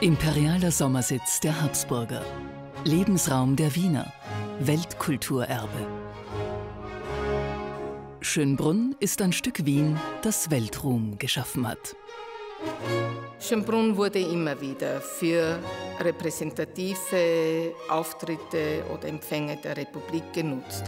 Imperialer Sommersitz der Habsburger, Lebensraum der Wiener, Weltkulturerbe. Schönbrunn ist ein Stück Wien, das Weltruhm geschaffen hat. Schönbrunn wurde immer wieder für repräsentative Auftritte oder Empfänge der Republik genutzt.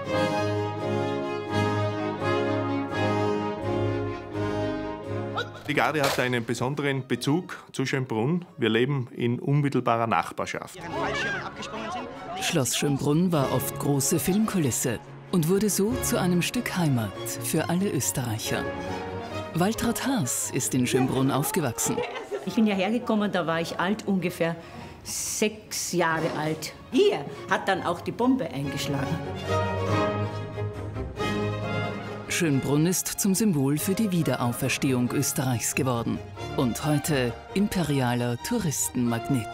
Die Garde hat einen besonderen Bezug zu Schönbrunn. Wir leben in unmittelbarer Nachbarschaft. Schloss Schönbrunn war oft große Filmkulisse und wurde so zu einem Stück Heimat für alle Österreicher. Waltraud Haas ist in Schönbrunn aufgewachsen. Ich bin ja hergekommen, da war ich alt, ungefähr 6 Jahre alt. Hier hat dann auch die Bombe eingeschlagen. Schönbrunn ist zum Symbol für die Wiederauferstehung Österreichs geworden und heute imperialer Touristenmagnet.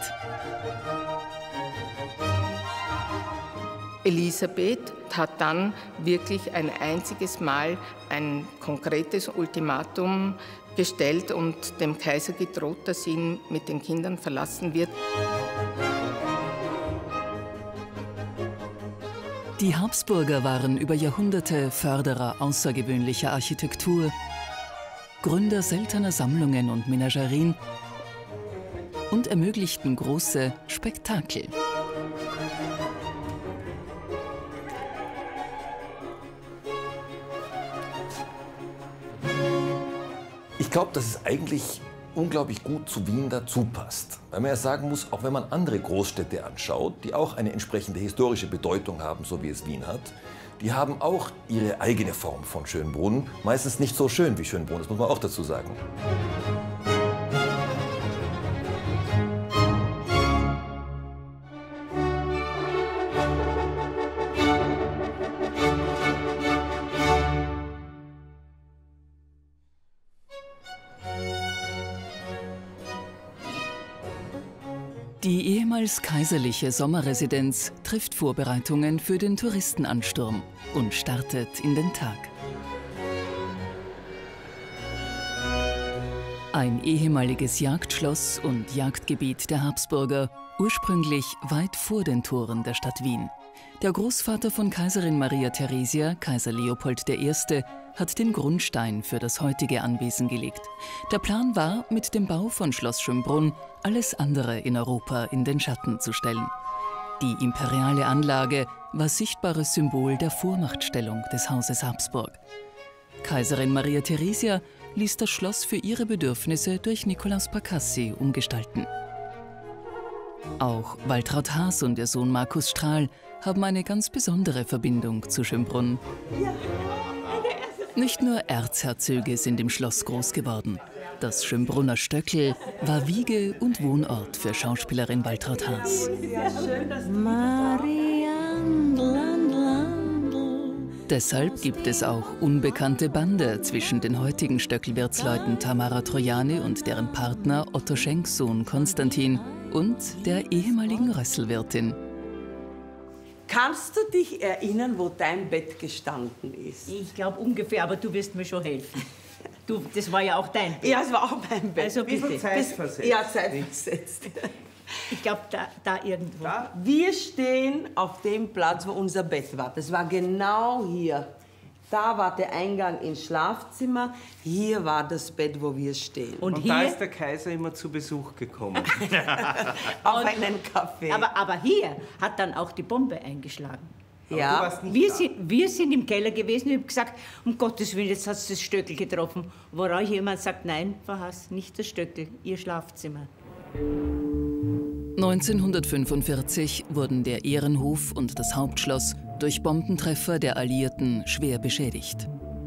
Elisabeth hat dann wirklich ein einziges Mal ein konkretes Ultimatum gestellt und dem Kaiser gedroht, dass sie ihn mit den Kindern verlassen wird. Die Habsburger waren über Jahrhunderte Förderer außergewöhnlicher Architektur, Gründer seltener Sammlungen und Menagerien und ermöglichten große Spektakel. Ich glaube, dass es eigentlich unglaublich gut zu Wien dazu passt. Weil man ja sagen muss, auch wenn man andere Großstädte anschaut, die auch eine entsprechende historische Bedeutung haben, so wie es Wien hat, die haben auch ihre eigene Form von Schönbrunn. Meistens nicht so schön wie Schönbrunn, das muss man auch dazu sagen. Die ehemals kaiserliche Sommerresidenz trifft Vorbereitungen für den Touristenansturm und startet in den Tag. Ein ehemaliges Jagdschloss und Jagdgebiet der Habsburger, ursprünglich weit vor den Toren der Stadt Wien. Der Großvater von Kaiserin Maria Theresia, Kaiser Leopold I., hat den Grundstein für das heutige Anwesen gelegt. Der Plan war, mit dem Bau von Schloss Schönbrunn alles andere in Europa in den Schatten zu stellen. Die imperiale Anlage war sichtbares Symbol der Vormachtstellung des Hauses Habsburg. Kaiserin Maria Theresia ließ das Schloss für ihre Bedürfnisse durch Nicolaus Pacassi umgestalten. Auch Waltraud Haas und ihr Sohn Markus Strahl haben eine ganz besondere Verbindung zu Schönbrunn. Nicht nur Erzherzöge sind im Schloss groß geworden. Das Schönbrunner Stöckl war Wiege und Wohnort für Schauspielerin Waltraud Haas. Deshalb gibt es auch unbekannte Bande zwischen den heutigen Stöckl-Wirtsleuten Tamara Trojane und deren Partner Otto Schenks Sohn Konstantin und der ehemaligen Rösselwirtin. Kannst du dich erinnern, wo dein Bett gestanden ist? Ich glaube ungefähr, aber du wirst mir schon helfen. Du, das war ja auch dein Bett. Ja, es war auch mein Bett. Also bitte. Zeitversetzt. Ja, zeitversetzt. Ich glaube, da irgendwo. Da? Wir stehen auf dem Platz, wo unser Bett war. Das war genau hier. Da war der Eingang ins Schlafzimmer. Hier war das Bett, wo wir stehen. Und hier da ist der Kaiser immer zu Besuch gekommen. Auf einen Kaffee. Aber hier hat dann auch die Bombe eingeschlagen. Ja. Wir sind im Keller gewesen und haben gesagt, um Gottes Willen, jetzt hat es das Stöckl getroffen. Worauf jemand sagt, nein, Frau Haas, nicht das Stöckl, Ihr Schlafzimmer. 1945 wurden der Ehrenhof und das Hauptschloss durch Bombentreffer der Alliierten schwer beschädigt.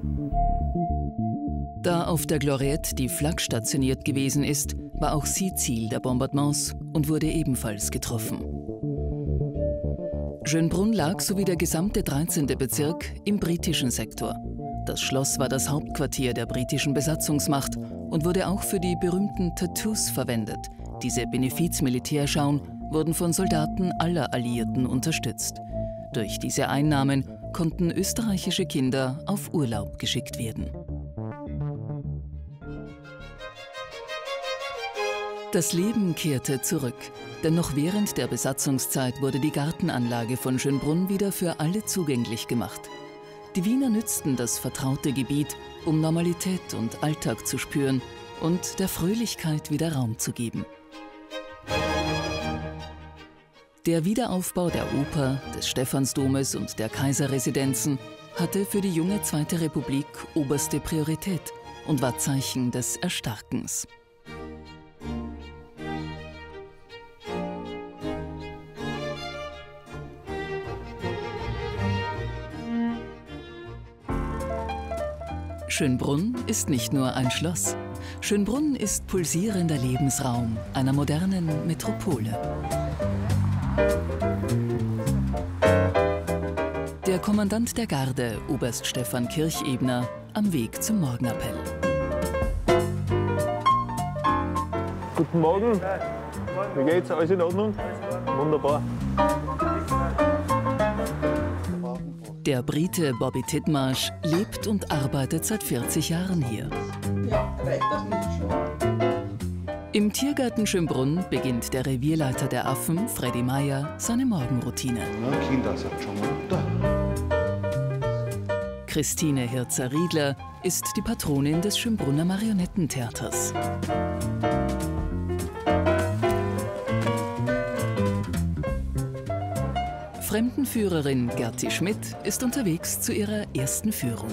Da auf der Gloriette die Flak stationiert gewesen ist, war auch sie Ziel der Bombardements und wurde ebenfalls getroffen. Schönbrunn lag sowie der gesamte 13. Bezirk im britischen Sektor. Das Schloss war das Hauptquartier der britischen Besatzungsmacht und wurde auch für die berühmten Tattoos verwendet. Diese Benefiz-Militärschauen wurden von Soldaten aller Alliierten unterstützt. Durch diese Einnahmen konnten österreichische Kinder auf Urlaub geschickt werden. Das Leben kehrte zurück, denn noch während der Besatzungszeit wurde die Gartenanlage von Schönbrunn wieder für alle zugänglich gemacht. Die Wiener nützten das vertraute Gebiet, um Normalität und Alltag zu spüren und der Fröhlichkeit wieder Raum zu geben. Der Wiederaufbau der Oper, des Stephansdomes und der Kaiserresidenzen hatte für die junge Zweite Republik oberste Priorität und war Zeichen des Erstarkens. Schönbrunn ist nicht nur ein Schloss. Schönbrunn ist pulsierender Lebensraum einer modernen Metropole. Der Kommandant der Garde, Oberst Stefan Kirchebner, am Weg zum Morgenappell. Guten Morgen. Wie geht's? Alles in Ordnung? Wunderbar. Der Brite Bobby Titmarsh lebt und arbeitet seit 40 Jahren hier. Ja, reicht das nicht schon? Im Tiergarten Schönbrunn beginnt der Revierleiter der Affen, Freddy Meyer, seine Morgenroutine. Na, Kinder, sagt schon mal runter. Christine Hirzer-Riedler ist die Patronin des Schönbrunner Marionettentheaters. Fremdenführerin Gerti Schmidt ist unterwegs zu ihrer ersten Führung.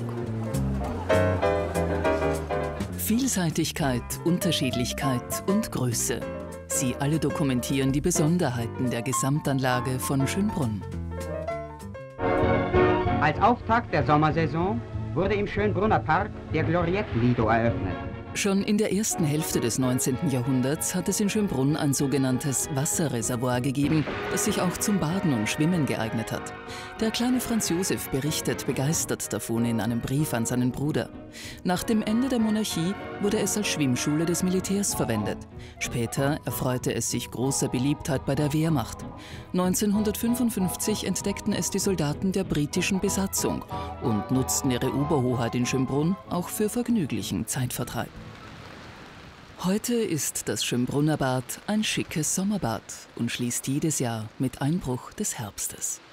Vielseitigkeit, Unterschiedlichkeit und Größe. Sie alle dokumentieren die Besonderheiten der Gesamtanlage von Schönbrunn. Als Auftakt der Sommersaison wurde im Schönbrunner Park der Gloriette Lido eröffnet. Schon in der ersten Hälfte des 19. Jahrhunderts hat es in Schönbrunn ein sogenanntes Wasserreservoir gegeben, das sich auch zum Baden und Schwimmen geeignet hat. Der kleine Franz Josef berichtet begeistert davon in einem Brief an seinen Bruder. Nach dem Ende der Monarchie wurde es als Schwimmschule des Militärs verwendet. Später erfreute es sich großer Beliebtheit bei der Wehrmacht. 1955 entdeckten es die Soldaten der britischen Besatzung und nutzten ihre Oberhoheit in Schönbrunn auch für vergnüglichen Zeitvertreib. Heute ist das Schönbrunner Bad ein schickes Sommerbad und schließt jedes Jahr mit Einbruch des Herbstes.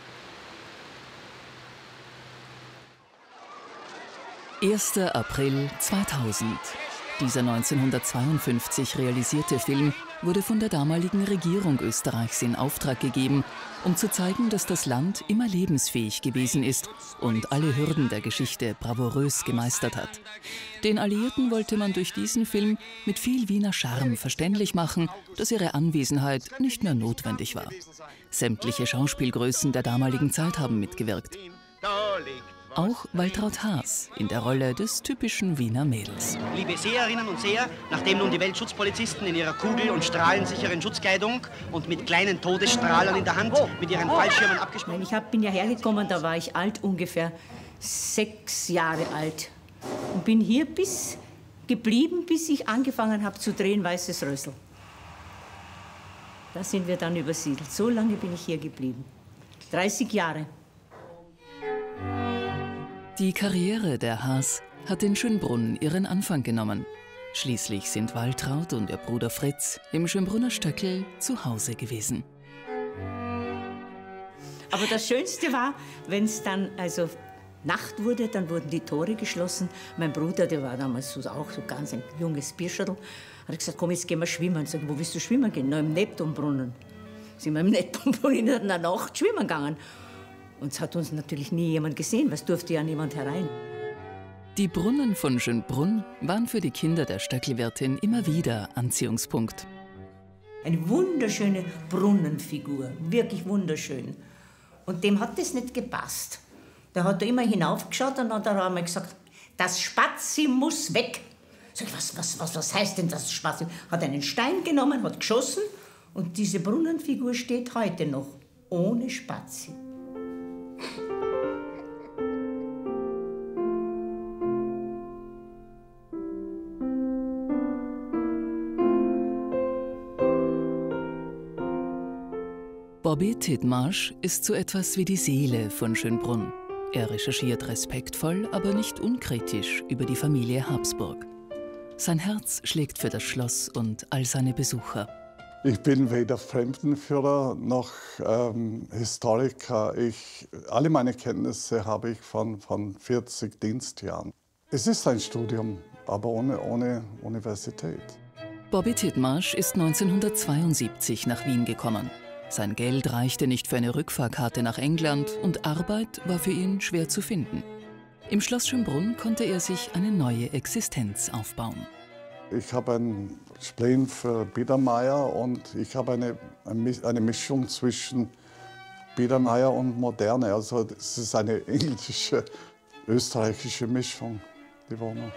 »1. April 2000. Dieser 1952 realisierte Film wurde von der damaligen Regierung Österreichs in Auftrag gegeben, um zu zeigen, dass das Land immer lebensfähig gewesen ist und alle Hürden der Geschichte bravourös gemeistert hat. Den Alliierten wollte man durch diesen Film mit viel Wiener Charme verständlich machen, dass ihre Anwesenheit nicht mehr notwendig war. Sämtliche Schauspielgrößen der damaligen Zeit haben mitgewirkt. Auch Waltraud Haas in der Rolle des typischen Wiener Mädels. Liebe Seherinnen und Seher, nachdem nun die Weltschutzpolizisten in ihrer kugel- und strahlensicheren Schutzkleidung und mit kleinen Todesstrahlern in der Hand mit ihren Fallschirmen abgesprungen sind. Ich bin ja hergekommen, da war ich alt, ungefähr 6 Jahre alt. Und bin hier geblieben, bis ich angefangen habe zu drehen, Weißes Rössl. Da sind wir dann übersiedelt. So lange bin ich hier geblieben. 30 Jahre. Die Karriere der Haas hat in Schönbrunn ihren Anfang genommen. Schließlich sind Waltraud und ihr Bruder Fritz im Schönbrunner Stöckl zu Hause gewesen. Aber das Schönste war, wenn es dann also Nacht wurde, dann wurden die Tore geschlossen. Mein Bruder, der war damals auch so ganz ein junges Bierschadl, hat gesagt, komm, jetzt gehen wir schwimmen. Ich sag, wo willst du schwimmen gehen? Na, im Neptunbrunnen. Sind wir im Neptunbrunnen in der Nacht schwimmen gegangen. Und es hat uns natürlich nie jemand gesehen, weil es durfte ja niemand herein. Die Brunnen von Schönbrunn waren für die Kinder der Stöcklwirtin immer wieder Anziehungspunkt. Eine wunderschöne Brunnenfigur, wirklich wunderschön. Und dem hat das nicht gepasst. Da hat er immer hinaufgeschaut und hat er einmal gesagt, das Spazi muss weg. Sag ich, was heißt denn das Spazi? Hat einen Stein genommen, hat geschossen und diese Brunnenfigur steht heute noch, ohne Spazi. Bobby Titmarsh ist so etwas wie die Seele von Schönbrunn. Er recherchiert respektvoll, aber nicht unkritisch über die Familie Habsburg. Sein Herz schlägt für das Schloss und all seine Besucher. Ich bin weder Fremdenführer noch Historiker. Alle meine Kenntnisse habe ich von 40 Dienstjahren. Es ist ein Studium, aber ohne Universität. Bobby Titmarsh ist 1972 nach Wien gekommen. Sein Geld reichte nicht für eine Rückfahrkarte nach England und Arbeit war für ihn schwer zu finden. Im Schloss Schönbrunn konnte er sich eine neue Existenz aufbauen. Ich habe ein Spleen für Biedermeier und ich habe eine Mischung zwischen Biedermeier und Moderne. Also es ist eine englische, österreichische Mischung, die Wohnung.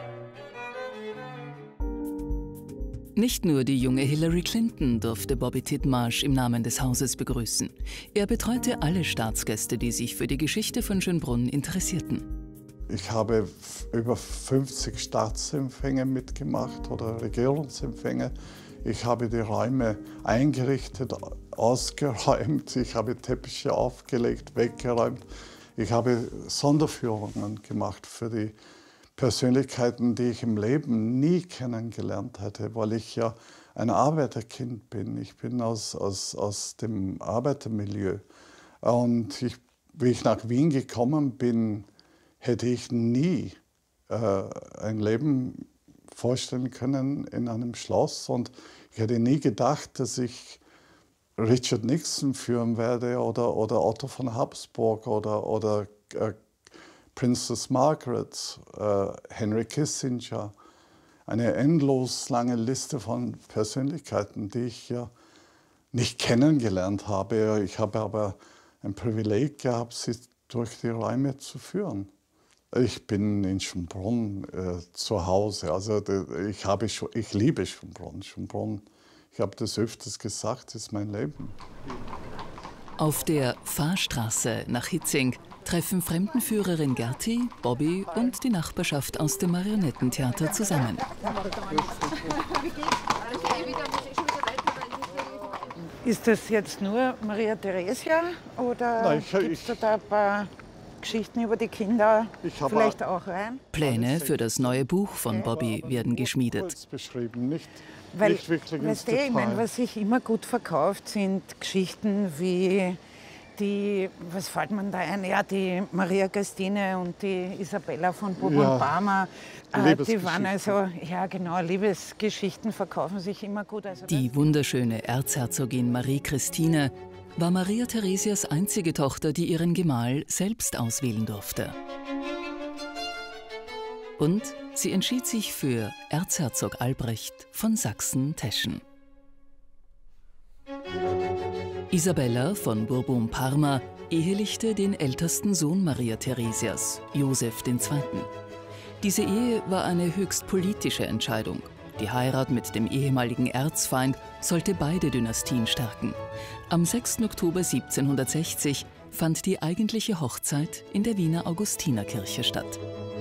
Nicht nur die junge Hillary Clinton durfte Bobby Titmarsh im Namen des Hauses begrüßen. Er betreute alle Staatsgäste, die sich für die Geschichte von Schönbrunn interessierten. Ich habe über 50 Staatsempfänge mitgemacht oder Regierungsempfänge. Ich habe die Räume eingerichtet, ausgeräumt. Ich habe Teppiche aufgelegt, weggeräumt. Ich habe Sonderführungen gemacht für die Persönlichkeiten, die ich im Leben nie kennengelernt hätte, weil ich ja ein Arbeiterkind bin. Ich bin aus dem Arbeitermilieu. Und wie ich nach Wien gekommen bin, hätte ich nie ein Leben vorstellen können in einem Schloss. Und ich hätte nie gedacht, dass ich Richard Nixon führen werde oder Otto von Habsburg oder Princess Margaret, Henry Kissinger. Eine endlos lange Liste von Persönlichkeiten, die ich ja nicht kennengelernt habe. Ich habe aber ein Privileg gehabt, sie durch die Räume zu führen. Ich bin in Schönbrunn zu Hause. Also ich liebe Schönbrunn. Schönbrunn, ich habe das öfters gesagt, ist mein Leben. Auf der Fahrstraße nach Hitzing treffen Fremdenführerin Gerti, Bobby und die Nachbarschaft aus dem Marionettentheater zusammen. Ist das jetzt nur Maria Theresia oder gibt es da ein paar Geschichten über die Kinder vielleicht auch rein? Pläne für das neue Buch von Bobby werden geschmiedet. Weil, weißt du, ich meine, was sich immer gut verkauft, sind Geschichten wie die, was fällt man da ein? Ja, die Maria Christine und die Isabella von Bourbon-Parma. Die waren also, ja genau, Liebesgeschichten verkaufen sich immer gut. Also die wunderschöne Erzherzogin Marie Christine war Maria Theresias einzige Tochter, die ihren Gemahl selbst auswählen durfte. Und sie entschied sich für Erzherzog Albrecht von Sachsen-Teschen. Isabella von Bourbon-Parma ehelichte den ältesten Sohn Maria Theresias, Joseph II. Diese Ehe war eine höchst politische Entscheidung. Die Heirat mit dem ehemaligen Erzfeind sollte beide Dynastien stärken. Am 6. Oktober 1760 fand die eigentliche Hochzeit in der Wiener Augustinerkirche statt.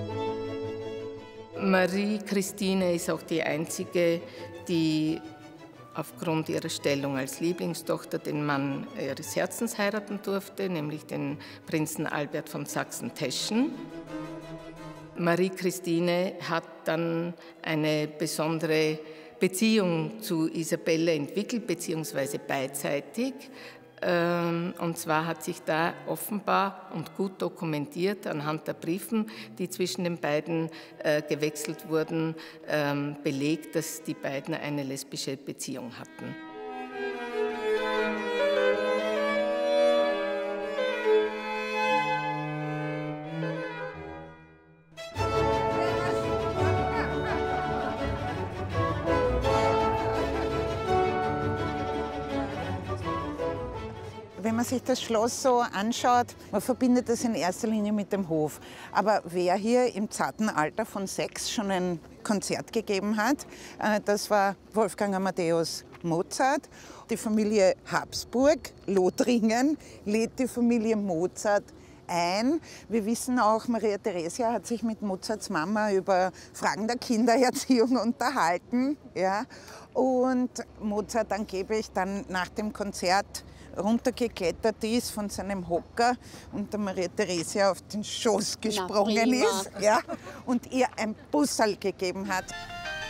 Marie Christine ist auch die einzige, die aufgrund ihrer Stellung als Lieblingstochter den Mann ihres Herzens heiraten durfte, nämlich den Prinzen Albert von Sachsen-Teschen. Marie Christine hat dann eine besondere Beziehung zu Isabella entwickelt, beziehungsweise beidseitig. Und zwar hat sich da offenbar und gut dokumentiert anhand der Briefen, die zwischen den beiden gewechselt wurden, belegt, dass die beiden eine lesbische Beziehung hatten. Wenn man sich das Schloss so anschaut, man verbindet das in erster Linie mit dem Hof. Aber wer hier im zarten Alter von 6 schon ein Konzert gegeben hat, das war Wolfgang Amadeus Mozart. Die Familie Habsburg, Lothringen, lädt die Familie Mozart ein. Wir wissen auch, Maria Theresia hat sich mit Mozarts Mama über Fragen der Kindererziehung unterhalten. Ja. Und Mozart angeblich dann nach dem Konzert runtergeklettert ist von seinem Hocker und der Maria Theresia auf den Schoß gesprungen ist, ja, und ihr ein Busserl gegeben hat.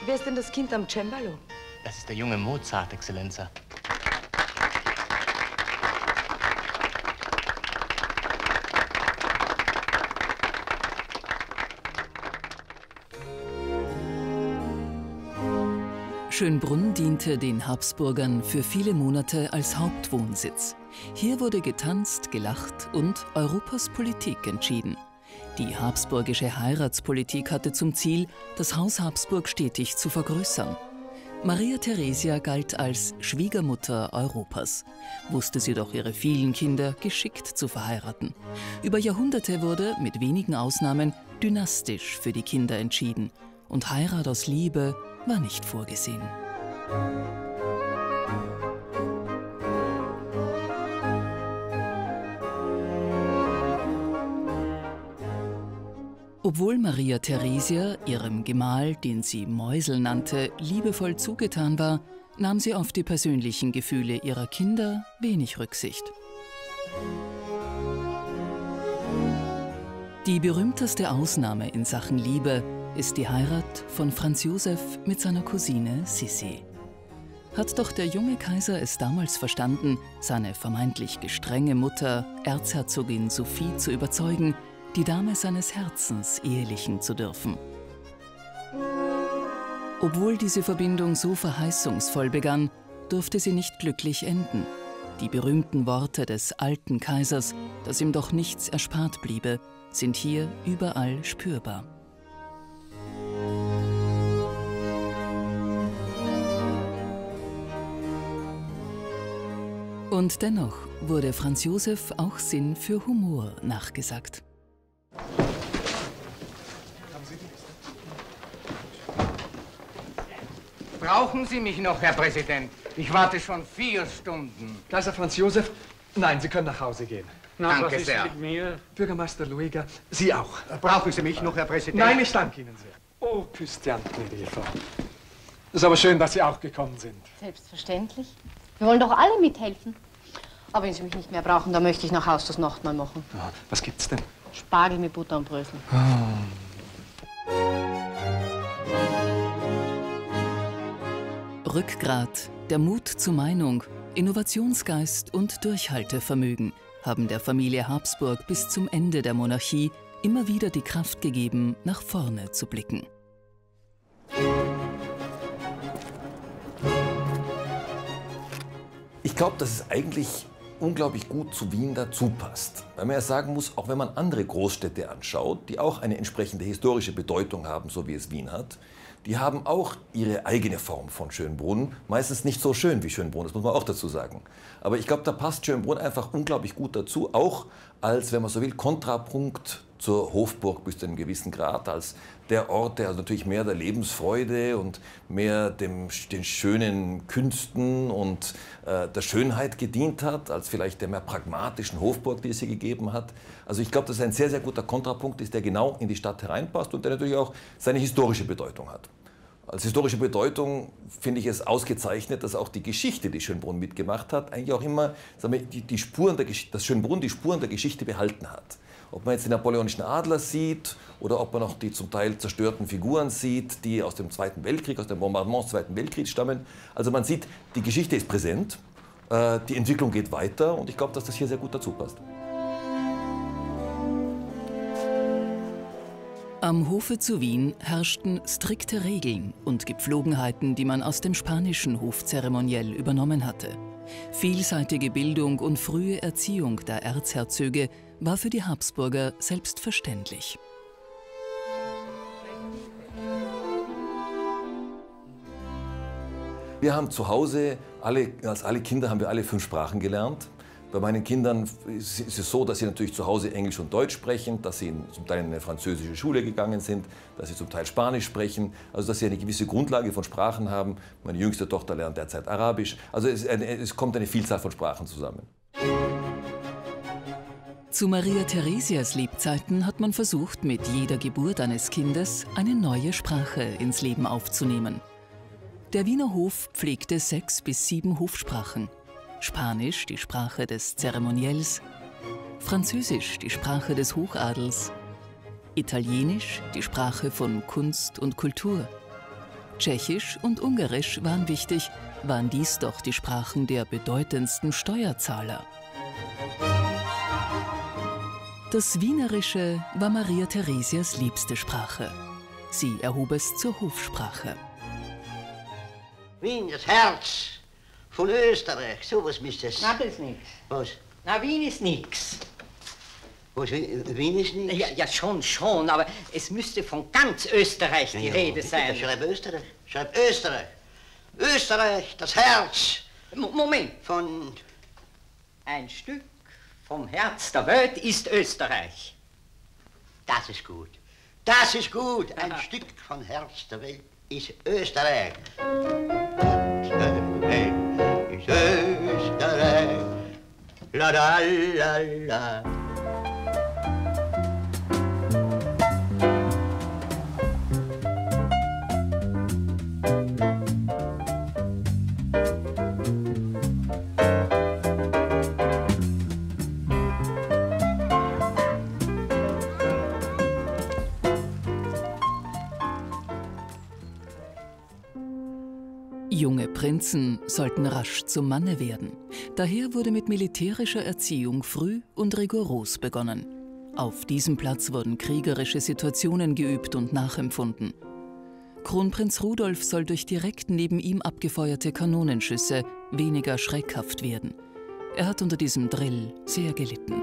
Wer ist denn das Kind am Cembalo? Das ist der junge Mozart, Exzellenza. Schönbrunn diente den Habsburgern für viele Monate als Hauptwohnsitz. Hier wurde getanzt, gelacht und Europas Politik entschieden. Die habsburgische Heiratspolitik hatte zum Ziel, das Haus Habsburg stetig zu vergrößern. Maria Theresia galt als Schwiegermutter Europas, wusste sie doch ihre vielen Kinder geschickt zu verheiraten. Über Jahrhunderte wurde, mit wenigen Ausnahmen, dynastisch für die Kinder entschieden und Heirat aus Liebe war nicht vorgesehen. Obwohl Maria Theresia ihrem Gemahl, den sie Mäusel nannte, liebevoll zugetan war, nahm sie auf die persönlichen Gefühle ihrer Kinder wenig Rücksicht. Die berühmteste Ausnahme in Sachen Liebe ist die Heirat von Franz Josef mit seiner Cousine Sissi. Hat doch der junge Kaiser es damals verstanden, seine vermeintlich gestrenge Mutter, Erzherzogin Sophie, zu überzeugen, die Dame seines Herzens ehelichen zu dürfen. Obwohl diese Verbindung so verheißungsvoll begann, durfte sie nicht glücklich enden. Die berühmten Worte des alten Kaisers, dass ihm doch nichts erspart bliebe, sind hier überall spürbar. Und dennoch wurde Franz Josef auch Sinn für Humor nachgesagt. Brauchen Sie mich noch, Herr Präsident? Ich warte schon 4 Stunden. Kaiser Franz Josef, nein, Sie können nach Hause gehen. Na, danke was ist sehr. Mit mir? Bürgermeister Lueger, Sie auch. Brauchen Sie mich noch, Herr Präsident? Nein, ich danke Ihnen sehr. Oh, Küstian, gnädige Frau. Es ist aber schön, dass Sie auch gekommen sind. Selbstverständlich. Wir wollen doch alle mithelfen. Aber wenn Sie mich nicht mehr brauchen, dann möchte ich nach Haus das Nachtmahl machen. Ja, was gibt's denn? Spargel mit Butter und Brösel. Rückgrat, der Mut zur Meinung, Innovationsgeist und Durchhaltevermögen haben der Familie Habsburg bis zum Ende der Monarchie immer wieder die Kraft gegeben, nach vorne zu blicken. Ich glaube, dass es eigentlich unglaublich gut zu Wien dazu passt. Weil man ja sagen muss, auch wenn man andere Großstädte anschaut, die auch eine entsprechende historische Bedeutung haben, so wie es Wien hat, die haben auch ihre eigene Form von Schönbrunn. Meistens nicht so schön wie Schönbrunn, das muss man auch dazu sagen. Aber ich glaube, da passt Schönbrunn einfach unglaublich gut dazu, auch als, wenn man so will, Kontrapunkt zur Hofburg bis zu einem gewissen Grad, als der Ort, der also natürlich mehr der Lebensfreude und mehr den schönen Künsten und der Schönheit gedient hat, als vielleicht der mehr pragmatischen Hofburg, die es hier gegeben hat. Also ich glaube, dass es ein sehr, sehr guter Kontrapunkt ist, der genau in die Stadt hereinpasst und der natürlich auch seine historische Bedeutung hat. Als historische Bedeutung finde ich es ausgezeichnet, dass auch die Geschichte, die Schönbrunn mitgemacht hat, eigentlich auch immer, sagen wir, dass Schönbrunn die Spuren der Geschichte behalten hat. Ob man jetzt den napoleonischen Adler sieht oder ob man auch die zum Teil zerstörten Figuren sieht, die aus dem Zweiten Weltkrieg, aus dem Bombardement des Zweiten Weltkriegs stammen. Also man sieht, die Geschichte ist präsent, die Entwicklung geht weiter und ich glaube, dass das hier sehr gut dazu passt. Am Hofe zu Wien herrschten strikte Regeln und Gepflogenheiten, die man aus dem spanischen Hofzeremoniell übernommen hatte. Vielseitige Bildung und frühe Erziehung der Erzherzöge war für die Habsburger selbstverständlich. Wir haben zu Hause, als alle Kinder haben wir alle 5 Sprachen gelernt. Bei meinen Kindern ist es so, dass sie natürlich zu Hause Englisch und Deutsch sprechen, dass sie zum Teil in eine französische Schule gegangen sind, dass sie zum Teil Spanisch sprechen, also dass sie eine gewisse Grundlage von Sprachen haben. Meine jüngste Tochter lernt derzeit Arabisch. Also es kommt eine Vielzahl von Sprachen zusammen. Zu Maria Theresias Lebzeiten hat man versucht, mit jeder Geburt eines Kindes eine neue Sprache ins Leben aufzunehmen. Der Wiener Hof pflegte 6 bis 7 Hofsprachen. Spanisch, die Sprache des Zeremoniells, Französisch, die Sprache des Hochadels, Italienisch, die Sprache von Kunst und Kultur, Tschechisch und Ungarisch waren wichtig, waren dies doch die Sprachen der bedeutendsten Steuerzahler. Das Wienerische war Maria Theresias liebste Sprache. Sie erhob es zur Hofsprache. Wien, das Herz von Österreich, sowas müsste es. Na, das ist nix. Was? Na, Wien ist nix. Was, Wien ist nix? Ja, schon, aber es müsste von ganz Österreich die Rede sein. Schreib Österreich. Schreib Österreich. Österreich, das Herz. Moment. Von... Ein Stück vom Herz der Welt ist Österreich. Das ist gut. Das ist gut. Ein Stück vom Herz der Welt ist Österreich. Ist Österreich. La la la la. Junge Prinzen sollten rasch zum Manne werden. Daher wurde mit militärischer Erziehung früh und rigoros begonnen. Auf diesem Platz wurden kriegerische Situationen geübt und nachempfunden. Kronprinz Rudolf soll durch direkt neben ihm abgefeuerte Kanonenschüsse weniger schreckhaft werden. Er hat unter diesem Drill sehr gelitten.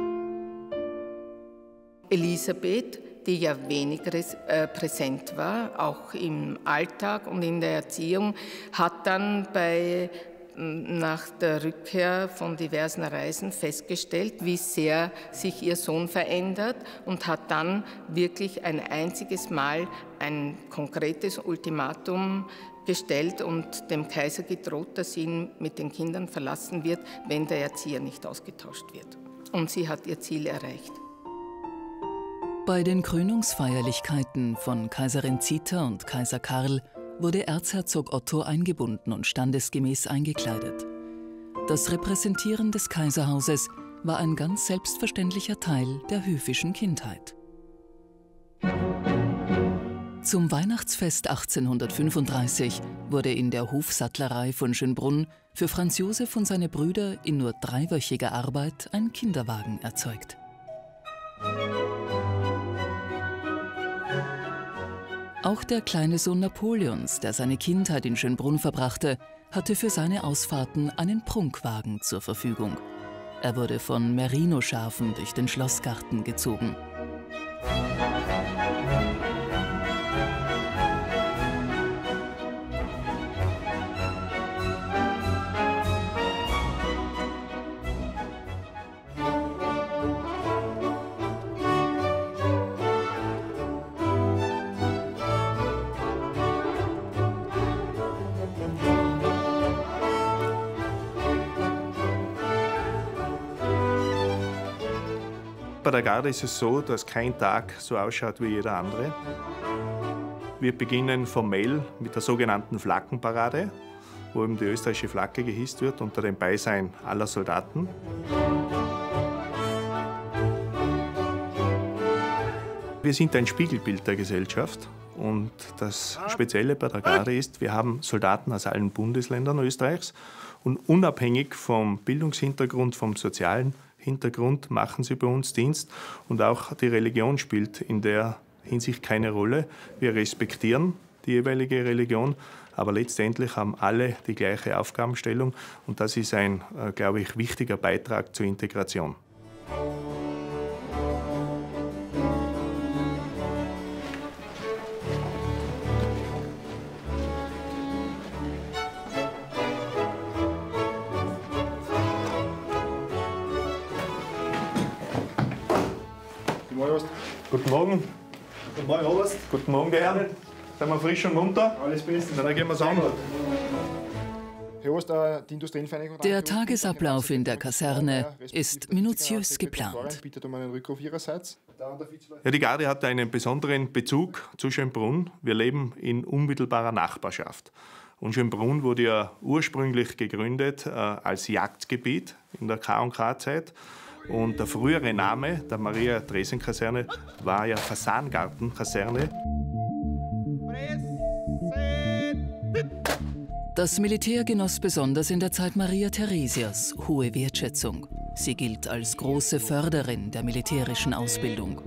Elisabeth, die ja wenig präsent war, auch im Alltag und in der Erziehung, hat dann nach der Rückkehr von diversen Reisen festgestellt, wie sehr sich ihr Sohn verändert und hat dann wirklich ein einziges Mal ein konkretes Ultimatum gestellt und dem Kaiser gedroht, dass sie ihn mit den Kindern verlassen wird, wenn der Erzieher nicht ausgetauscht wird. Und sie hat ihr Ziel erreicht. Bei den Krönungsfeierlichkeiten von Kaiserin Zita und Kaiser Karl wurde Erzherzog Otto eingebunden und standesgemäß eingekleidet. Das Repräsentieren des Kaiserhauses war ein ganz selbstverständlicher Teil der höfischen Kindheit. Zum Weihnachtsfest 1835 wurde in der Hofsattlerei von Schönbrunn für Franz Josef und seine Brüder in nur 3-wöchiger Arbeit ein Kinderwagen erzeugt. Auch der kleine Sohn Napoleons, der seine Kindheit in Schönbrunn verbrachte, hatte für seine Ausfahrten einen Prunkwagen zur Verfügung. Er wurde von Merino-Schafen durch den Schlossgarten gezogen. Bei der Garde ist es so, dass kein Tag so ausschaut wie jeder andere. Wir beginnen formell mit der sogenannten Flaggenparade, wo eben die österreichische Flagge gehisst wird unter dem Beisein aller Soldaten. Wir sind ein Spiegelbild der Gesellschaft und das Spezielle bei der Garde ist, wir haben Soldaten aus allen Bundesländern Österreichs und unabhängig vom Bildungshintergrund, vom sozialen Hintergrund machen sie bei uns Dienst und auch die Religion spielt in der Hinsicht keine Rolle. Wir respektieren die jeweilige Religion, aber letztendlich haben alle die gleiche Aufgabenstellung und das ist ein, glaube ich, wichtiger Beitrag zur Integration. Guten Morgen. Guten Morgen, Oberst. Guten Morgen, die Herren. Sind wir frisch und munter? Alles bestens. Dann gehen wir es an. Der Tagesablauf in der Kaserne ist minutiös geplant. Ja, die Garde hat einen besonderen Bezug zu Schönbrunn. Wir leben in unmittelbarer Nachbarschaft. Und Schönbrunn wurde ja ursprünglich gegründet als Jagdgebiet in der K&K-Zeit. Und der frühere Name der Maria-Theresien-Kaserne war ja Fasangarten-Kaserne. Das Militär genoss besonders in der Zeit Maria Theresias hohe Wertschätzung. Sie gilt als große Förderin der militärischen Ausbildung.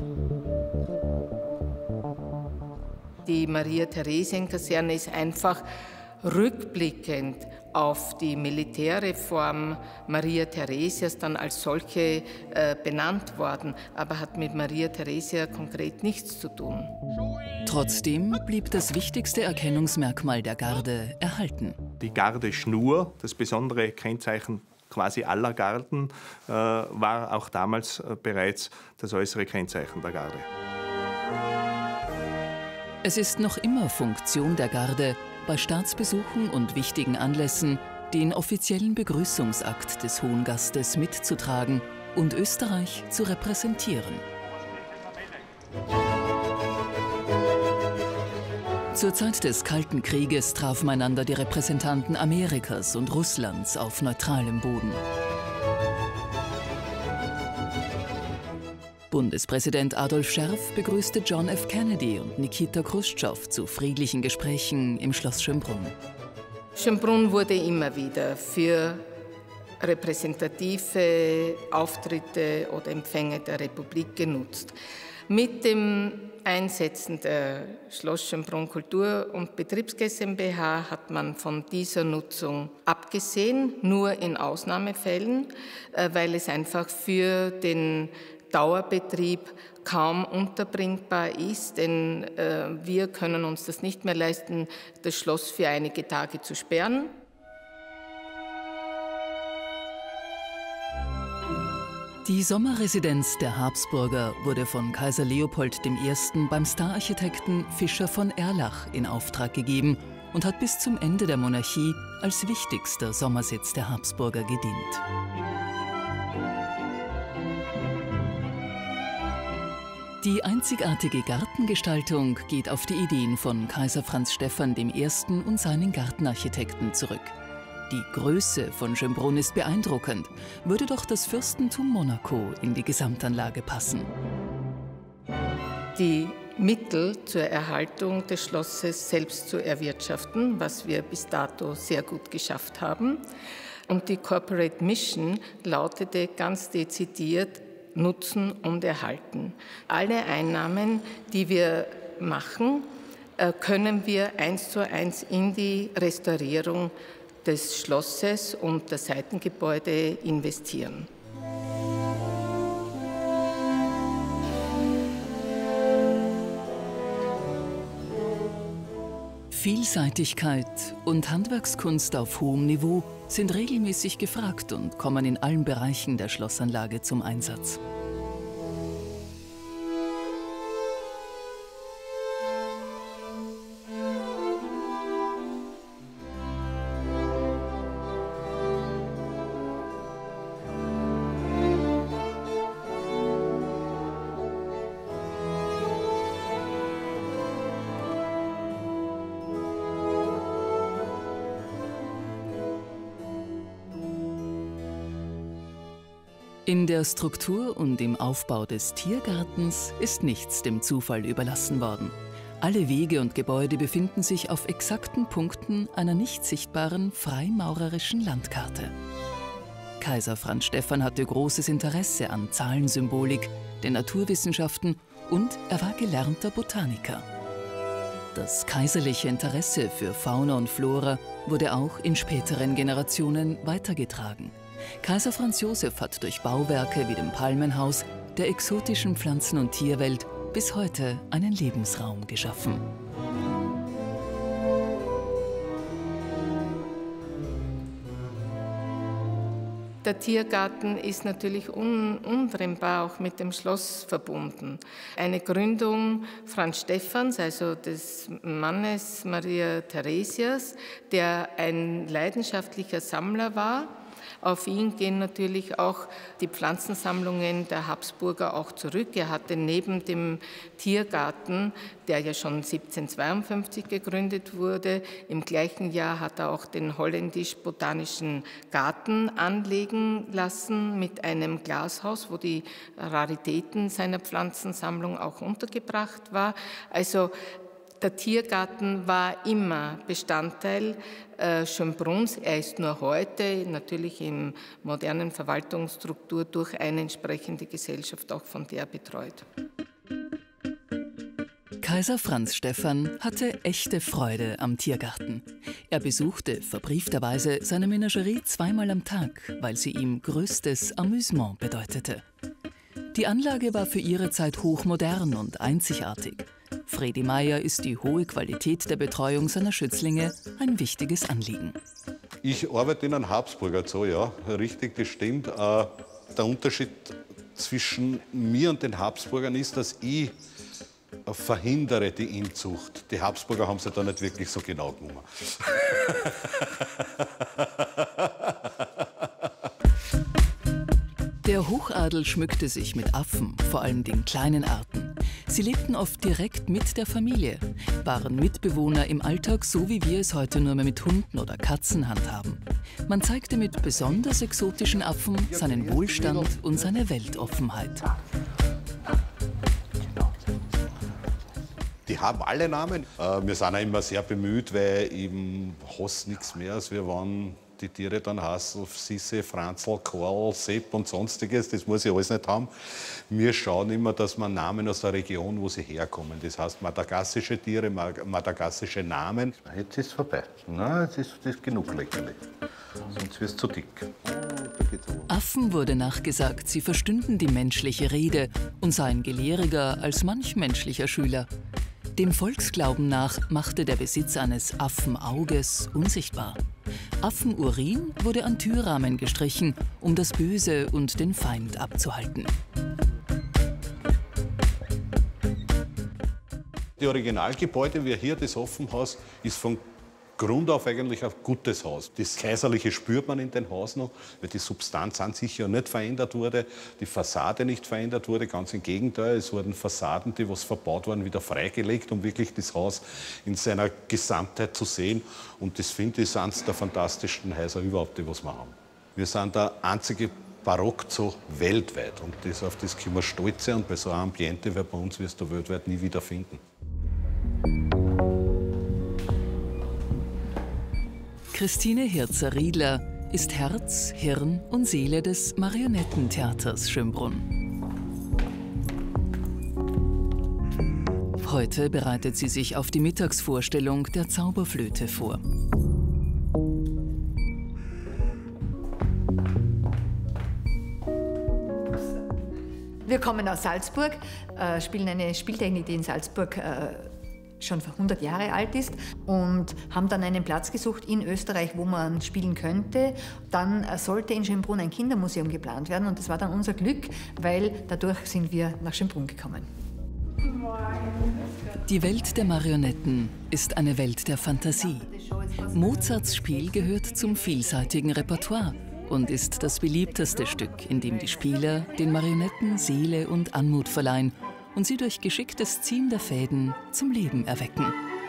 Die Maria-Theresien-Kaserne ist einfach rückblickend auf die Militärreform Maria Theresias dann als solche benannt worden, aber hat mit Maria Theresia konkret nichts zu tun. Trotzdem blieb das wichtigste Erkennungsmerkmal der Garde erhalten. Die Gardeschnur, das besondere Kennzeichen quasi aller Garden, war auch damals bereits das äußere Kennzeichen der Garde. Es ist noch immer Funktion der Garde, bei Staatsbesuchen und wichtigen Anlässen den offiziellen Begrüßungsakt des Hohen Gastes mitzutragen und Österreich zu repräsentieren. Zur Zeit des Kalten Krieges trafen einander die Repräsentanten Amerikas und Russlands auf neutralem Boden. Bundespräsident Adolf Scherf begrüßte John F. Kennedy und Nikita Chruschtschow zu friedlichen Gesprächen im Schloss Schönbrunn. Schönbrunn wurde immer wieder für repräsentative Auftritte oder Empfänge der Republik genutzt. Mit dem Einsetzen der Schloss Schönbrunn Kultur- und Betriebs GmbH hat man von dieser Nutzung abgesehen, nur in Ausnahmefällen, weil es einfach für den Dauerbetrieb kaum unterbringbar ist, denn wir können uns das nicht mehr leisten, das Schloss für einige Tage zu sperren. Die Sommerresidenz der Habsburger wurde von Kaiser Leopold I. beim Stararchitekten Fischer von Erlach in Auftrag gegeben und hat bis zum Ende der Monarchie als wichtigster Sommersitz der Habsburger gedient. Die einzigartige Gartengestaltung geht auf die Ideen von Kaiser Franz Stephan I. und seinen Gartenarchitekten zurück. Die Größe von Schönbrunn ist beeindruckend, würde doch das Fürstentum Monaco in die Gesamtanlage passen. Die Mittel zur Erhaltung des Schlosses selbst zu erwirtschaften, was wir bis dato sehr gut geschafft haben. Und die Corporate Mission lautete ganz dezidiert: Nutzen und erhalten. Alle Einnahmen, die wir machen, können wir 1:1 in die Restaurierung des Schlosses und der Seitengebäude investieren. Vielseitigkeit und Handwerkskunst auf hohem Niveau sind regelmäßig gefragt und kommen in allen Bereichen der Schlossanlage zum Einsatz. In der Struktur und im Aufbau des Tiergartens ist nichts dem Zufall überlassen worden. Alle Wege und Gebäude befinden sich auf exakten Punkten einer nicht sichtbaren freimaurerischen Landkarte. Kaiser Franz Stephan hatte großes Interesse an Zahlensymbolik, den Naturwissenschaften und er war gelernter Botaniker. Das kaiserliche Interesse für Fauna und Flora wurde auch in späteren Generationen weitergetragen. Kaiser Franz Josef hat durch Bauwerke wie dem Palmenhaus der exotischen Pflanzen- und Tierwelt bis heute einen Lebensraum geschaffen. Der Tiergarten ist natürlich untrennbar auch mit dem Schloss verbunden. Eine Gründung Franz Stephans, also des Mannes Maria Theresias, der ein leidenschaftlicher Sammler war. Auf ihn gehen natürlich auch die Pflanzensammlungen der Habsburger auch zurück. Er hatte neben dem Tiergarten, der ja schon 1752 gegründet wurde, im gleichen Jahr hat er auch den holländisch-botanischen Garten anlegen lassen mit einem Glashaus, wo die Raritäten seiner Pflanzensammlung auch untergebracht war. Also Der Tiergarten war immer Bestandteil Schönbrunns. Er ist nur heute natürlich in modernen Verwaltungsstruktur durch eine entsprechende Gesellschaft auch von der betreut. Kaiser Franz Stephan hatte echte Freude am Tiergarten. Er besuchte verbriefterweise seine Menagerie zweimal am Tag, weil sie ihm größtes Amüsement bedeutete. Die Anlage war für ihre Zeit hochmodern und einzigartig. Fredi Meyer ist die hohe Qualität der Betreuung seiner Schützlinge ein wichtiges Anliegen. Ich arbeite in einem Habsburger Zoo, ja, richtig, das stimmt. Der Unterschied zwischen mir und den Habsburgern ist, dass ich verhindere die Inzucht. Die Habsburger haben sie da nicht wirklich so genau genommen. Der Hochadel schmückte sich mit Affen, vor allem den kleinen Arten. Sie lebten oft direkt mit der Familie, waren Mitbewohner im Alltag, so wie wir es heute nur mehr mit Hunden oder Katzen handhaben. Man zeigte mit besonders exotischen Affen seinen Wohlstand und seine Weltoffenheit. Die haben alle Namen. Wir sind auch immer sehr bemüht, weil eben hasse nichts mehr, als wir waren. Die Tiere dann Hassel, Sisse, Franzl, Karl, Sepp und sonstiges, das muss ich alles nicht haben. Wir schauen immer, dass man Namen aus der Region, wo sie herkommen. Das heißt madagassische Tiere, madagassische Namen. Jetzt ist es vorbei. Na, jetzt ist genug Leckerli. Sonst wird es zu dick. Affen wurde nachgesagt, sie verstünden die menschliche Rede und seien gelehriger als manch menschlicher Schüler. Dem Volksglauben nach machte der Besitz eines Affenauges unsichtbar. Affenurin wurde an Türrahmen gestrichen, um das Böse und den Feind abzuhalten. Die Originalgebäude, wie hier das Affenhaus, ist von Grund auf eigentlich ein gutes Haus. Das Kaiserliche spürt man in dem Haus noch, weil die Substanz an sich ja nicht verändert wurde, die Fassade nicht verändert wurde, ganz im Gegenteil. Es wurden Fassaden, die was verbaut waren, wieder freigelegt, um wirklich das Haus in seiner Gesamtheit zu sehen. Und das finde ich ist eines der fantastischsten Häuser überhaupt, die was wir haben. Wir sind der einzige Barockzoo weltweit und auf das können wir stolz sein und bei so einem Ambiente wie bei uns wirst du weltweit nie wieder finden. Christine Hirzer-Riedler ist Herz, Hirn und Seele des Marionettentheaters Schönbrunn. Heute bereitet sie sich auf die Mittagsvorstellung der Zauberflöte vor. Wir kommen aus Salzburg, spielen eine Spieltechnik, die in Salzburg schon 100 Jahre alt ist und haben dann einen Platz gesucht in Österreich, wo man spielen könnte. Dann sollte in Schönbrunn ein Kindermuseum geplant werden und das war dann unser Glück, weil dadurch sind wir nach Schönbrunn gekommen. Die Welt der Marionetten ist eine Welt der Fantasie. Mozarts Spiel gehört zum vielseitigen Repertoire und ist das beliebteste Stück, in dem die Spieler den Marionetten Seele und Anmut verleihen und sie durch geschicktes Ziehen der Fäden zum Leben erwecken.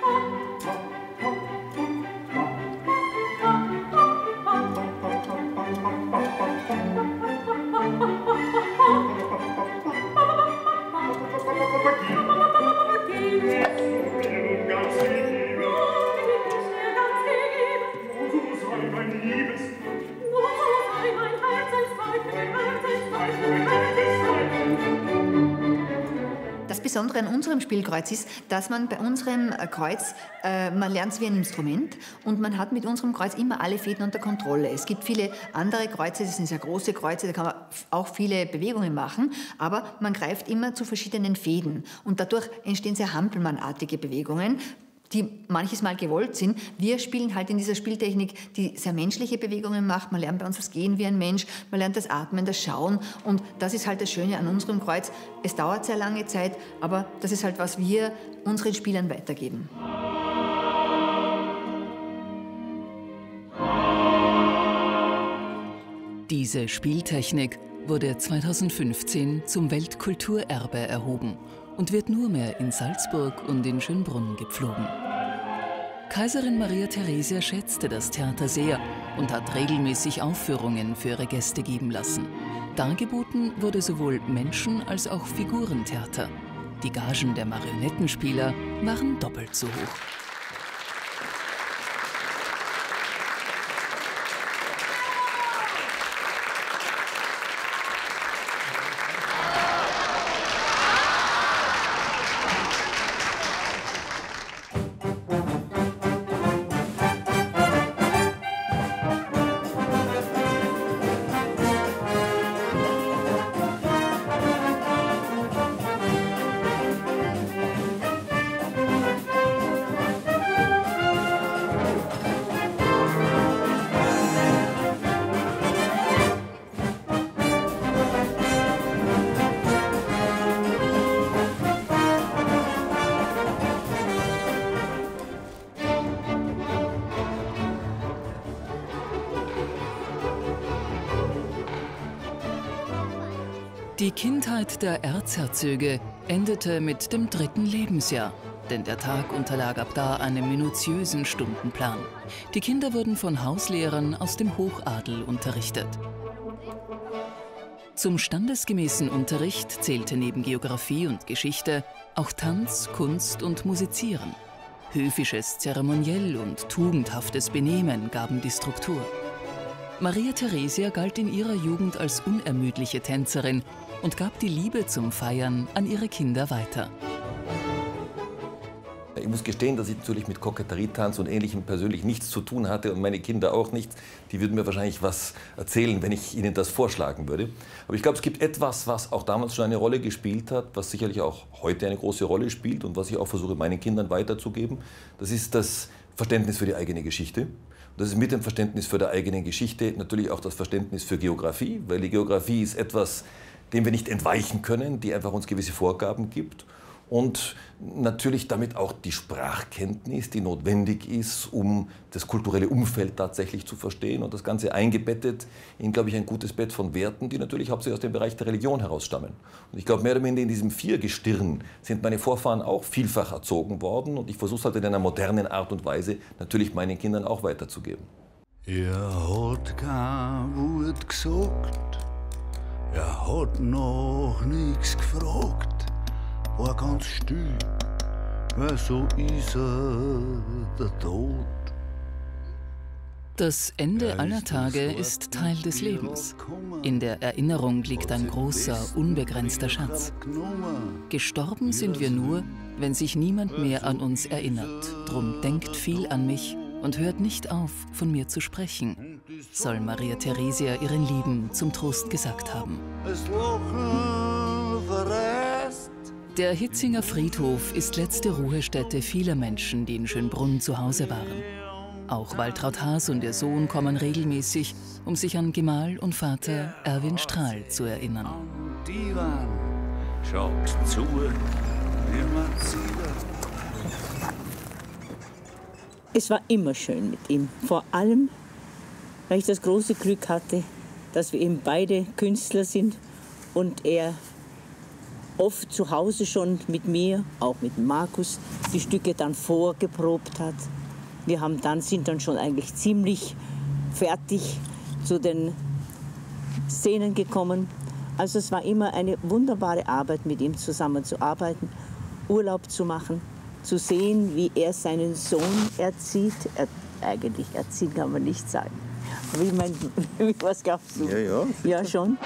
Das Besondere an unserem Spielkreuz ist, dass man bei unserem Kreuz, man lernt es wie ein Instrument und man hat mit unserem Kreuz immer alle Fäden unter Kontrolle. Es gibt viele andere Kreuze, das sind sehr große Kreuze, da kann man auch viele Bewegungen machen, aber man greift immer zu verschiedenen Fäden und dadurch entstehen sehr Hampelmann-artige Bewegungen, die manches Mal gewollt sind. Wir spielen halt in dieser Spieltechnik, die sehr menschliche Bewegungen macht. Man lernt bei uns das Gehen wie ein Mensch, man lernt das Atmen, das Schauen. Und das ist halt das Schöne an unserem Kreuz. Es dauert sehr lange Zeit, aber das ist halt, was wir unseren Spielern weitergeben. Diese Spieltechnik wurde 2015 zum Weltkulturerbe erhoben und wird nur mehr in Salzburg und in Schönbrunn gepflogen. Kaiserin Maria Theresia schätzte das Theater sehr und hat regelmäßig Aufführungen für ihre Gäste geben lassen. Dargeboten wurde sowohl Menschen- als auch Figurentheater. Die Gagen der Marionettenspieler waren doppelt so hoch. Die Kindheit der Erzherzöge endete mit dem 3. Lebensjahr, denn der Tag unterlag ab da einem minutiösen Stundenplan. Die Kinder wurden von Hauslehrern aus dem Hochadel unterrichtet. Zum standesgemäßen Unterricht zählte neben Geographie und Geschichte auch Tanz, Kunst und Musizieren. Höfisches Zeremoniell und tugendhaftes Benehmen gaben die Struktur. Maria Theresia galt in ihrer Jugend als unermüdliche Tänzerin und gab die Liebe zum Feiern an ihre Kinder weiter. Ich muss gestehen, dass ich natürlich mit Koketterietanz und Ähnlichem persönlich nichts zu tun hatte und meine Kinder auch nichts. Die würden mir wahrscheinlich was erzählen, wenn ich ihnen das vorschlagen würde. Aber ich glaube, es gibt etwas, was auch damals schon eine Rolle gespielt hat, was sicherlich auch heute eine große Rolle spielt und was ich auch versuche, meinen Kindern weiterzugeben. Das ist das Verständnis für die eigene Geschichte. Das ist mit dem Verständnis für die eigene Geschichte natürlich auch das Verständnis für Geografie, weil die Geografie ist etwas, dem wir nicht entweichen können, die einfach uns gewisse Vorgaben gibt. Und natürlich damit auch die Sprachkenntnis, die notwendig ist, um das kulturelle Umfeld tatsächlich zu verstehen. Und das Ganze eingebettet in, glaube ich, ein gutes Bett von Werten, die natürlich hauptsächlich aus dem Bereich der Religion herausstammen. Und ich glaube, mehr oder minder in diesem Viergestirn sind meine Vorfahren auch vielfach erzogen worden. Und ich versuche es halt in einer modernen Art und Weise natürlich meinen Kindern auch weiterzugeben. Hat kein Wort gesagt, hat noch nichts gefragt. War ganz still, weil so ist der Tod. Das Ende aller Tage ist Teil des Lebens. In der Erinnerung liegt ein großer, unbegrenzter Schatz. Gestorben sind wir nur, wenn sich niemand mehr an uns erinnert. Drum denkt viel an mich und hört nicht auf, von mir zu sprechen, soll Maria Theresia ihren Lieben zum Trost gesagt haben. Der Hitzinger Friedhof ist letzte Ruhestätte vieler Menschen, die in Schönbrunn zu Hause waren. Auch Waltraud Haas und ihr Sohn kommen regelmäßig, um sich an Gemahl und Vater Erwin Strahl zu erinnern. Schaut zu, Es war immer schön mit ihm. Vor allem, weil ich das große Glück hatte, dass wir eben beide Künstler sind und er oft zu Hause schon mit mir, auch mit Markus, die Stücke dann vorgeprobt hat. Wir sind dann schon eigentlich ziemlich fertig zu den Szenen gekommen. Also es war immer eine wunderbare Arbeit, mit ihm zusammenzuarbeiten, Urlaub zu machen, zu sehen, wie er seinen Sohn erzieht. Eigentlich erziehen kann man nicht sagen. Aber ich meine, was glaubst du? Ja. Ja, schon.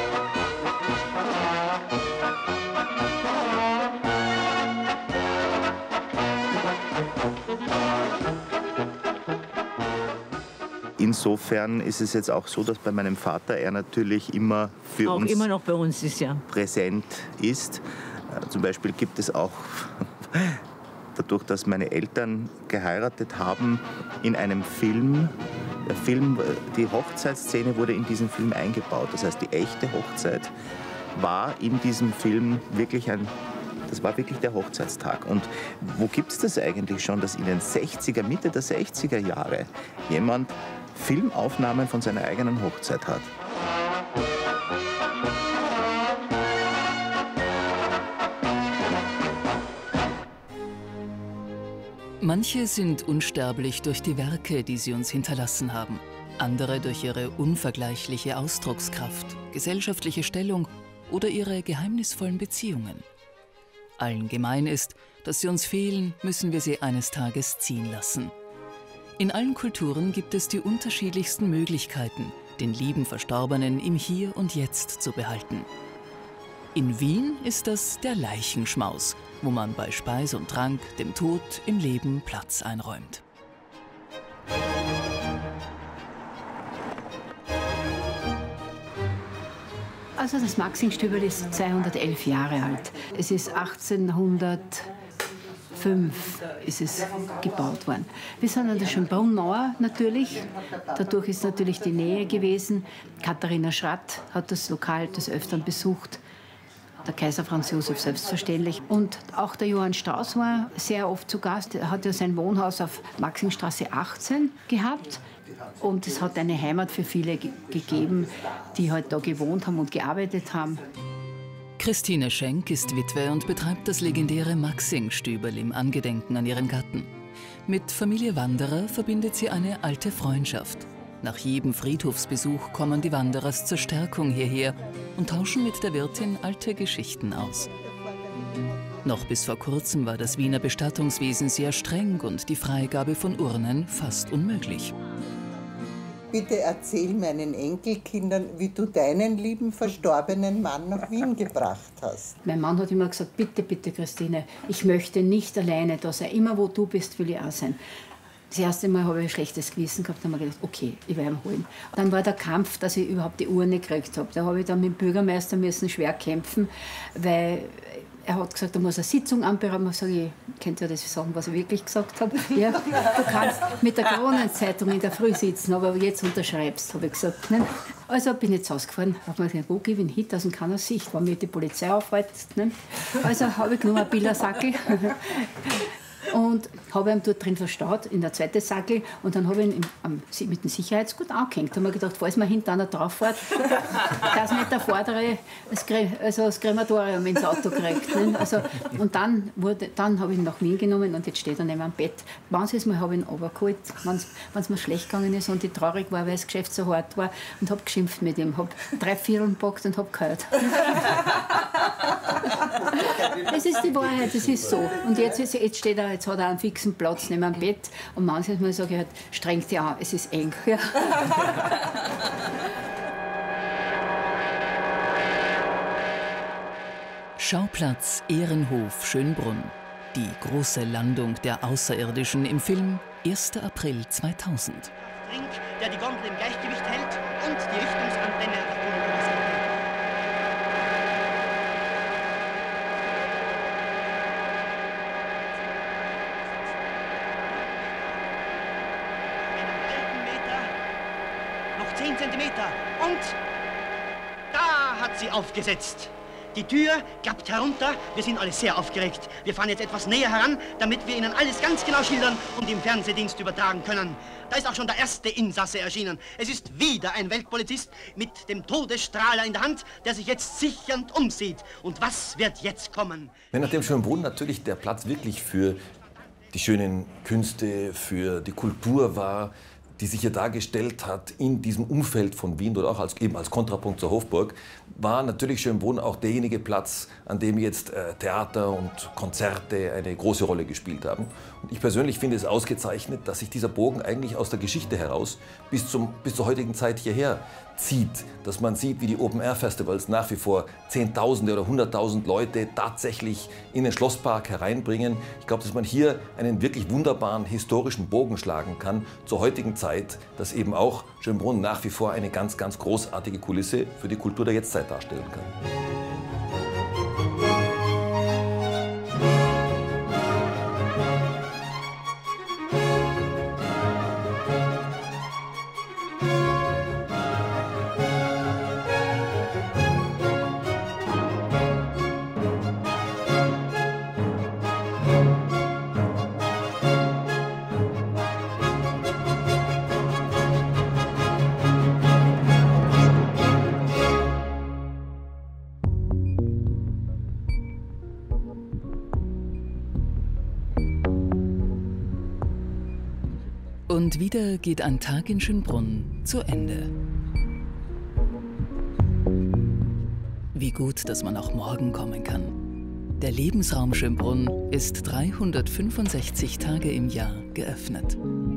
Insofern ist es jetzt auch so, dass bei meinem Vater er natürlich immer für uns immer noch bei uns ist, ja, präsent ist. Zum Beispiel gibt es auch, dadurch, dass meine Eltern geheiratet haben, in einem Film, die Hochzeitsszene wurde in diesen Film eingebaut. Das heißt, die echte Hochzeit war in diesem Film wirklich das war wirklich der Hochzeitstag. Und wo gibt es das eigentlich schon, dass in den Mitte der 60er Jahre jemand Filmaufnahmen von seiner eigenen Hochzeit hat? Manche sind unsterblich durch die Werke, die sie uns hinterlassen haben. Andere durch ihre unvergleichliche Ausdruckskraft, gesellschaftliche Stellung oder ihre geheimnisvollen Beziehungen. Allen gemein ist, dass sie uns fehlen, müssen wir sie eines Tages ziehen lassen. In allen Kulturen gibt es die unterschiedlichsten Möglichkeiten, den lieben Verstorbenen im Hier und Jetzt zu behalten. In Wien ist das der Leichenschmaus, wo man bei Speis und Trank dem Tod im Leben Platz einräumt. Also das Maxingstüberl ist 211 Jahre alt. Es ist 1805 ist es gebaut worden. Wir sind an der Schönbrunn-Mauer natürlich. Dadurch ist natürlich die Nähe gewesen. Katharina Schratt hat das Lokal des Öfteren besucht. Der Kaiser Franz Josef selbstverständlich. Und auch der Johann Strauß war sehr oft zu Gast. Er hat ja sein Wohnhaus auf Maxingstraße 18 gehabt. Und es hat eine Heimat für viele gegeben, die halt da gewohnt haben und gearbeitet haben. Christine Schenk ist Witwe und betreibt das legendäre Maxingstüberl im Angedenken an ihren Gatten. Mit Familie Wanderer verbindet sie eine alte Freundschaft. Nach jedem Friedhofsbesuch kommen die Wanderers zur Stärkung hierher und tauschen mit der Wirtin alte Geschichten aus. Noch bis vor kurzem war das Wiener Bestattungswesen sehr streng und die Freigabe von Urnen fast unmöglich. Bitte erzähl meinen Enkelkindern, wie du deinen lieben verstorbenen Mann nach Wien gebracht hast. Mein Mann hat immer gesagt, bitte, bitte Christine, ich möchte nicht alleine da sein. Immer wo du bist, will ich auch sein. Das erste Mal habe ich ein schlechtes Gewissen gehabt und habe mir gedacht, okay, ich werde ihn holen. Dann war der Kampf, dass ich überhaupt die Urne gekriegt habe. Da habe ich dann mit dem Bürgermeister müssen schwer kämpfen, weil er hat gesagt, er muss eine Sitzung anberaumen. Ich sage, ich könnte ja das sagen, was ich wirklich gesagt habe. Ja, du kannst mit der Kronenzeitung in der Früh sitzen, aber jetzt unterschreibst, habe ich gesagt. Ne? Also bin ich jetzt ausgefahren, habe mir gedacht, wo gebe ich einen Hit aus keiner Sicht, wenn mich die Polizei aufhält. Ne? Also habe ich genommen einen Bildersackel und habe ihn dort drin verstaut, in der zweiten Sackel. Und dann habe ich ihn mit dem Sicherheitsgurt angehängt. Da habe ich gedacht, falls man hinter einer drauf fährt, dass nicht der Vordere das Krematorium ins Auto kriegt. Ne? Also, und dann habe ich ihn nach Wien genommen und jetzt steht er neben dem Bett. Manches Mal habe ich ihn runtergeholt, wenn es mir schlecht gegangen ist und ich traurig war, weil das Geschäft so hart war. Und habe geschimpft mit ihm, habe 3 Vierteln gepackt und habe gehört. Das ist die Wahrheit, das ist so. Und jetzt steht er, jetzt hat er einen fixen Platz neben dem Bett. Und manches Mal sage ich halt, streng dich an, es ist eng. Ja. Schauplatz Ehrenhof Schönbrunn. Die große Landung der Außerirdischen im Film 1. April 2000. Trink, der die Gondel im Gleichgewicht hält und die Richtungsantenne nach oben übersetzt. Noch 10 Zentimeter und da hat sie aufgesetzt. Die Tür klappt herunter. Wir sind alle sehr aufgeregt. Wir fahren jetzt etwas näher heran, damit wir Ihnen alles ganz genau schildern und im Fernsehdienst übertragen können. Da ist auch schon der erste Insasse erschienen. Es ist wieder ein Weltpolizist mit dem Todesstrahler in der Hand, der sich jetzt sichernd umsieht. Und was wird jetzt kommen? Nachdem Schönbrunn natürlich der Platz wirklich für die schönen Künste, für die Kultur war, die sich hier dargestellt hat in diesem Umfeld von Wien oder auch eben als Kontrapunkt zur Hofburg, war natürlich Schönbrunn auch derjenige Platz, an dem jetzt Theater und Konzerte eine große Rolle gespielt haben. Und ich persönlich finde es ausgezeichnet, dass sich dieser Bogen eigentlich aus der Geschichte heraus bis zur heutigen Zeit hierher zieht. Dass man sieht, wie die Open-Air-Festivals nach wie vor Zehntausende oder 100.000 Leute tatsächlich in den Schlosspark hereinbringen. Ich glaube, dass man hier einen wirklich wunderbaren historischen Bogen schlagen kann zur heutigen Zeit, dass eben auch Schönbrunn nach wie vor eine ganz, ganz großartige Kulisse für die Kultur der Jetztzeit darstellen kann. Und wieder geht ein Tag in Schönbrunn zu Ende. Wie gut, dass man auch morgen kommen kann. Der Lebensraum Schönbrunn ist 365 Tage im Jahr geöffnet.